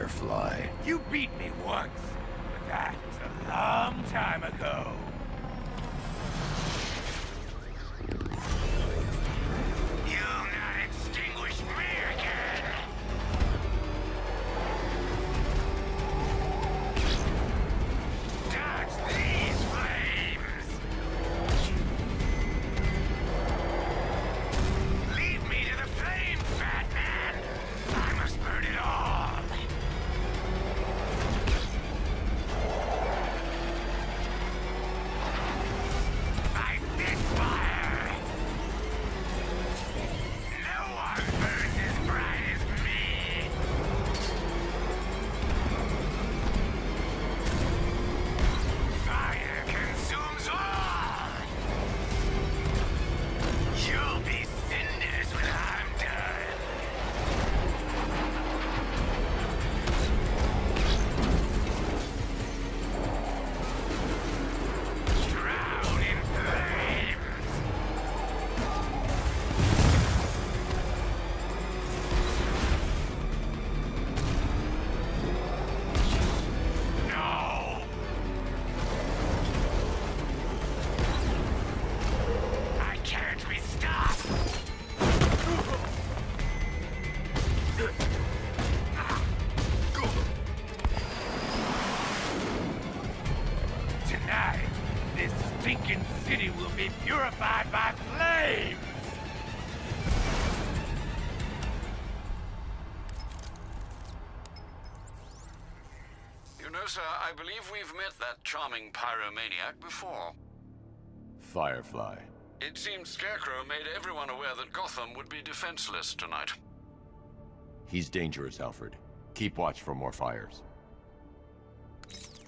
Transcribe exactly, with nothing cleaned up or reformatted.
Firefly. You beat me once, but that was a long time ago. You'll not extinguish me again! Dodge these flames! Lead me to the flames, Batman! I must burn it all! Fight this fire! No one burns as bright as me! Fire consumes all! You'll be cinders when I'm done! Drown in flames! No! I can't be stopped! Tonight, this stinking city will be purified by flames! You know, sir, I believe we've met that charming pyromaniac before. Firefly. It seems Scarecrow made everyone aware that Gotham would be defenseless tonight. He's dangerous, Alfred. Keep watch for more fires.